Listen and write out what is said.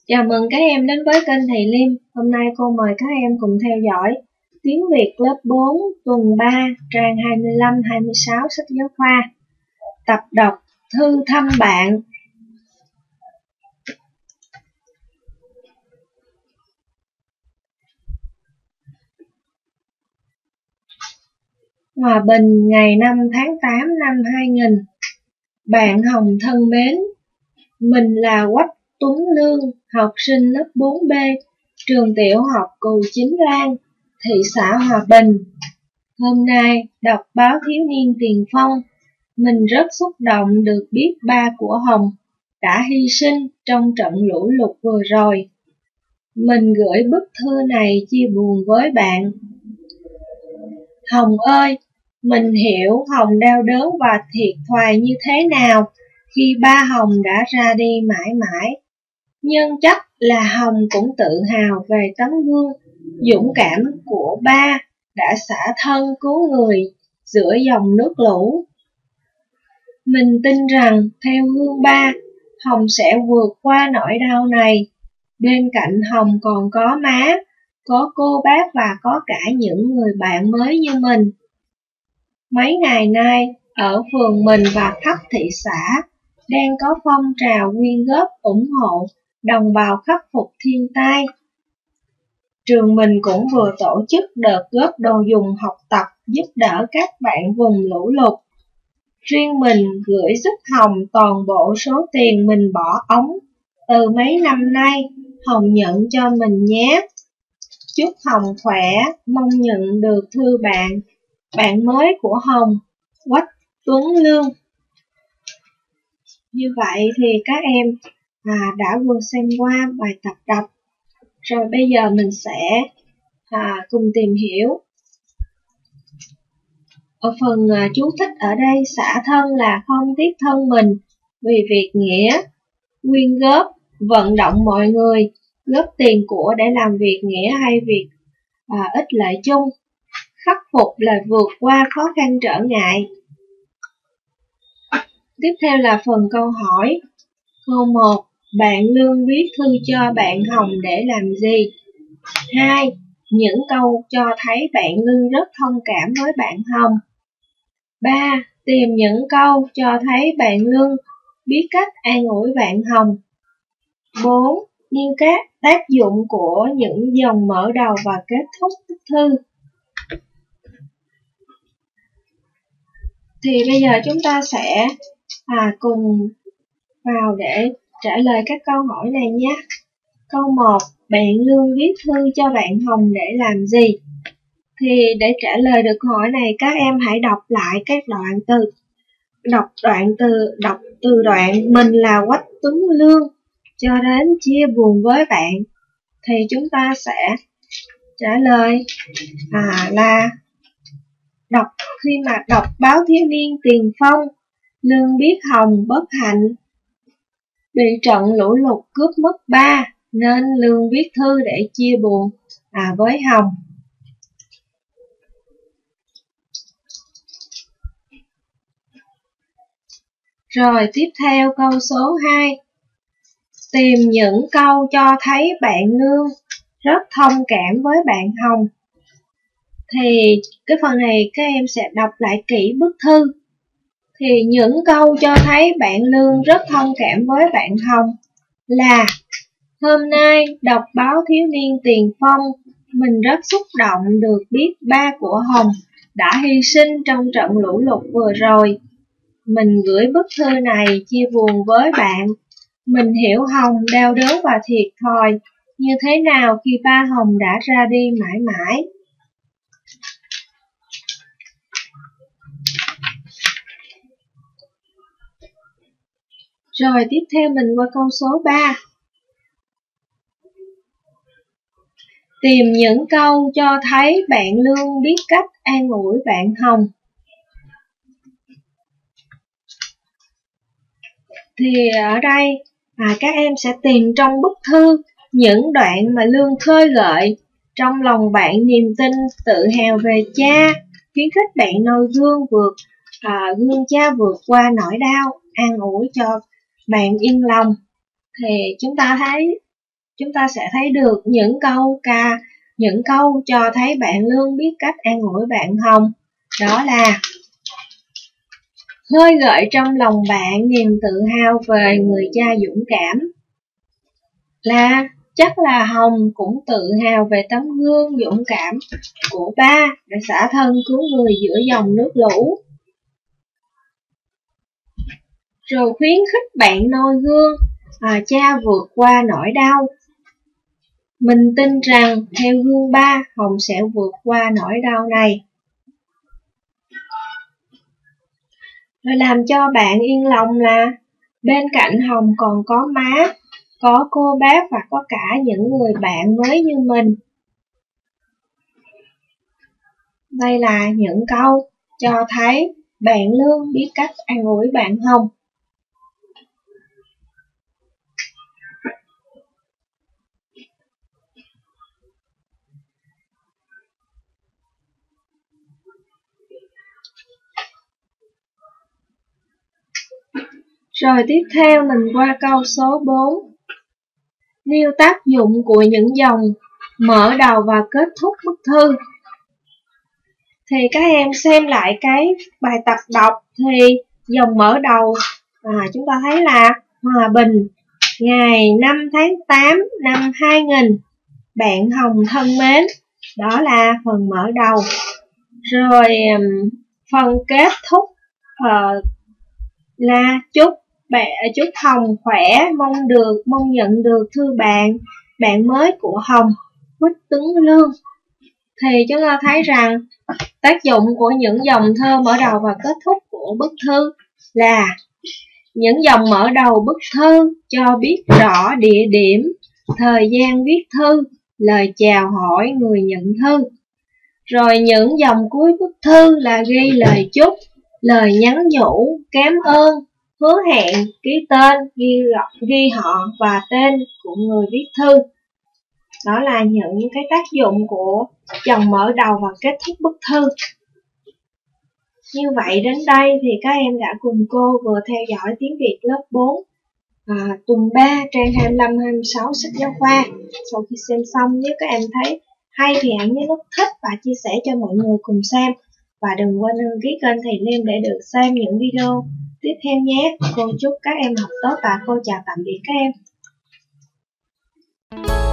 Chào mừng các em đến với kênh Thầy Liêm. Hôm nay cô mời các em cùng theo dõi tiếng Việt lớp 4 tuần 3 trang 25-26 sách giáo khoa. Tập đọc Thư thăm bạn. Hòa Bình, ngày 5 tháng 8 năm 2000. Bạn Hồng thân mến, mình là Quách Tuấn Lương, học sinh lớp 4B, trường tiểu học Cù Chính Lan, thị xã Hòa Bình. Hôm nay đọc báo Thiếu niên Tiền Phong, mình rất xúc động được biết ba của Hồng đã hy sinh trong trận lũ lụt vừa rồi. Mình gửi bức thư này chia buồn với bạn. Hồng ơi, mình hiểu Hồng đau đớn và thiệt thòi như thế nào khi ba Hồng đã ra đi mãi mãi. Nhưng chắc là Hồng cũng tự hào về tấm gương dũng cảm của ba đã xả thân cứu người giữa dòng nước lũ. Mình tin rằng theo gương ba, Hồng sẽ vượt qua nỗi đau này. Bên cạnh Hồng còn có má, có cô bác và có cả những người bạn mới như mình. Mấy ngày nay, ở phường mình và khắp thị xã, đang có phong trào quyên góp ủng hộ đồng bào khắc phục thiên tai. Trường mình cũng vừa tổ chức đợt góp đồ dùng học tập giúp đỡ các bạn vùng lũ lụt. Riêng mình gửi giúp Hồng toàn bộ số tiền mình bỏ ống từ mấy năm nay, Hồng nhận cho mình nhé. Chúc Hồng khỏe, mong nhận được thư bạn mới của Hồng, Quách Tuấn Lương. Như vậy thì các em đã vừa xem qua bài tập đọc. Rồi bây giờ mình sẽ cùng tìm hiểu. Ở phần chú thích ở đây, xả thân là không tiếc thân mình vì việc nghĩa, quyên góp, vận động mọi người, góp tiền của để làm việc nghĩa hay việc ích lợi chung. Khắc phục là vượt qua khó khăn trở ngại. Tiếp theo là phần câu hỏi. Câu 1. Bạn Lương viết thư cho bạn Hồng để làm gì? 2. Những câu cho thấy bạn Lương rất thông cảm với bạn Hồng. 3. Tìm những câu cho thấy bạn Lương biết cách an ủi bạn Hồng. 4. Nêu các tác dụng của những dòng mở đầu và kết thúc bức thư. Thì bây giờ chúng ta sẽ cùng vào để trả lời các câu hỏi này nhé. Câu 1. Bạn Lương viết thư cho bạn Hồng để làm gì? Thì để trả lời được câu hỏi này, các em hãy đọc lại các đoạn từ. Đọc từ đoạn mình là Quách Tuấn Lương cho đến chia buồn với bạn. Thì chúng ta sẽ trả lời là khi mà đọc báo Thiếu niên Tiền Phong, Lương biết Hồng bất hạnh bị trận lũ lụt cướp mất ba, nên Lương viết thư để chia buồn với Hồng. Rồi tiếp theo câu số 2. Tìm những câu cho thấy bạn Lương rất thông cảm với bạn Hồng. Thì cái phần này các em sẽ đọc lại kỹ bức thư. Thì những câu cho thấy bạn Lương rất thông cảm với bạn Hồng là: hôm nay đọc báo Thiếu niên Tiền Phong, mình rất xúc động được biết ba của Hồng đã hy sinh trong trận lũ lụt vừa rồi. Mình gửi bức thư này chia buồn với bạn. Mình hiểu Hồng đau đớn và thiệt thòi như thế nào khi ba Hồng đã ra đi mãi mãi. Rồi tiếp theo mình qua câu số 3. Tìm những câu cho thấy bạn Lương biết cách an ủi bạn Hồng. Thì ở đây các em sẽ tìm trong bức thư những đoạn mà Lương khơi gợi trong lòng bạn niềm tin tự hào về cha, khuyến khích bạn noi gương gương cha vượt qua nỗi đau, an ủi cho bạn yên lòng. Thì chúng ta thấy chúng ta sẽ thấy được những câu cho thấy bạn Lương biết cách an ủi bạn Hồng. Đó là: khơi gợi trong lòng bạn niềm tự hào về người cha dũng cảm. Là chắc là Hồng cũng tự hào về tấm gương dũng cảm của ba để xả thân cứu người giữa dòng nước lũ. Rồi khuyến khích bạn noi gương cha vượt qua nỗi đau. Mình tin rằng theo gương ba, Hồng sẽ vượt qua nỗi đau này. Rồi làm cho bạn yên lòng là bên cạnh Hồng còn có má, có cô bác và có cả những người bạn mới như mình. Đây là những câu cho thấy bạn Lương biết cách an ủi bạn Hồng. Rồi tiếp theo mình qua câu số 4. Nêu tác dụng của những dòng mở đầu và kết thúc bức thư. Thì các em xem lại cái bài tập đọc thì dòng mở đầu chúng ta thấy là hòa bình, ngày 5 tháng 8 năm 2000, bạn Hồng thân mến. Đó là phần mở đầu. Rồi phần kết thúc là chúc Hồng khỏe, mong nhận được thư bạn mới của Hồng, Quách Tuấn Lương. Thì chúng ta thấy rằng tác dụng của những dòng thơ mở đầu và kết thúc của bức thư là những dòng mở đầu bức thư cho biết rõ địa điểm, thời gian viết thư, lời chào hỏi người nhận thư. Rồi những dòng cuối bức thư là ghi lời chúc, lời nhắn nhủ, cảm ơn, hứa hẹn, ký tên, ghi họ và tên của người viết thư. Đó là những cái tác dụng của dòng mở đầu và kết thúc bức thư. Như vậy đến đây thì các em đã cùng cô vừa theo dõi tiếng Việt lớp 4 tuần 3 trang 25-26 sách giáo khoa. Sau khi xem xong, nếu các em thấy hay thì hãy nhớ nút thích và chia sẻ cho mọi người cùng xem. Và đừng quên đăng ký kênh Thầy Liêm để được xem những video tiếp theo nhé. Cô chúc các em học tốt và cô chào tạm biệt các em.